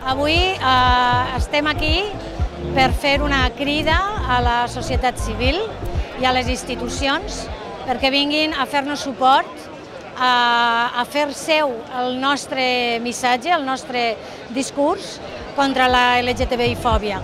Avui estem aquí per fer una crida a la societat civil i a les institucions perquè vinguin a fer-nos suport, a fer seu el nostre missatge, el nostre discurs contra la LGTBI-fòbia.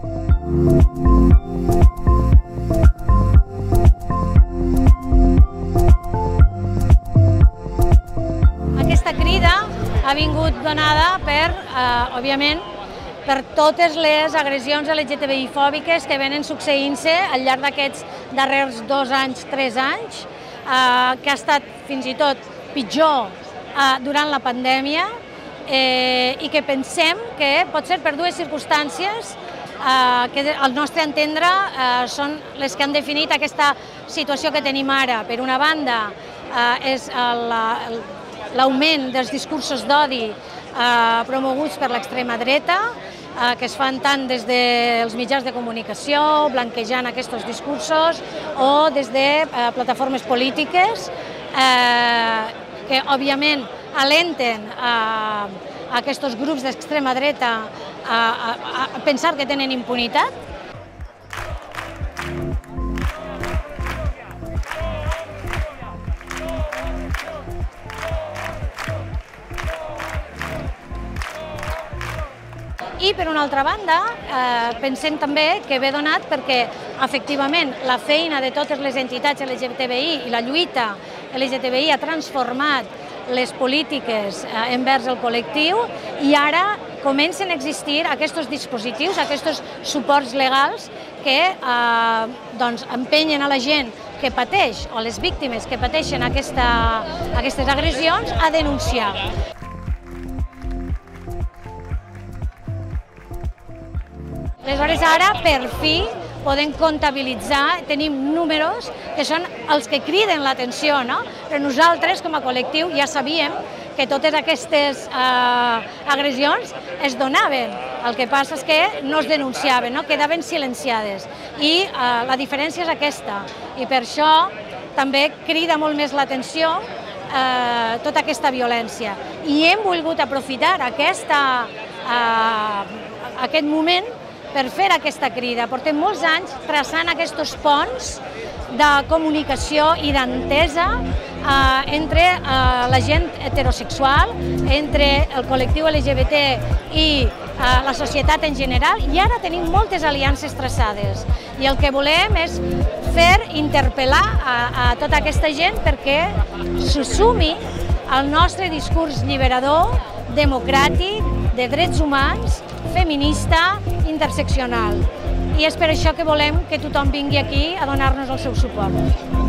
Aquesta crida ha vingut donada per, òbviament, per totes les agressions LGTBI-fòbiques que venen succeint-se al llarg d'aquests darrers 2 anys, 3 anys, que ha estat fins i tot pitjor durant la pandèmia i que pensem que pot ser per 2 circumstàncies que al nostre entendre són les que han definit aquesta situació que tenim ara. Per una banda, és l'augment dels discursos d'odi promoguts per l'extrema dreta, que es fan tant des dels mitjans de comunicació, blanquejant aquests discursos, o des de plataformes polítiques que, òbviament, alenten aquests grups d'extrema dreta a pensar que tenen impunitat. I, per una altra banda, pensem també que ve donat perquè, efectivament, la feina de totes les entitats LGTBI i la lluita LGTBI ha transformat les polítiques envers el col·lectiu i ara comencen a existir aquests dispositius, aquests suports legals que empenyen a la gent que pateix, o les víctimes que pateixen aquestes agressions, a denunciar. Aleshores, ara, per fi, podem comptabilitzar, tenim números que són els que criden l'atenció, no? Però nosaltres, com a col·lectiu, ja sabíem que totes aquestes agressions es donaven. El que passa és que no es denunciaven, no? Quedaven silenciades. I la diferència és aquesta. I per això també crida molt més l'atenció tota aquesta violència. I hem volgut aprofitar aquest moment per fer aquesta crida. Portem molts anys traçant aquests ponts de comunicació i d'entesa entre la gent heterosexual, entre el col·lectiu LGBT i la societat en general, i ara tenim moltes aliances traçades. I el que volem és interpel·lar a tota aquesta gent perquè se sumi al nostre discurs lliberador, democràtic, de drets humans, feminista, interseccional. I és per això que volem que tothom vingui aquí a donar-nos el seu suport.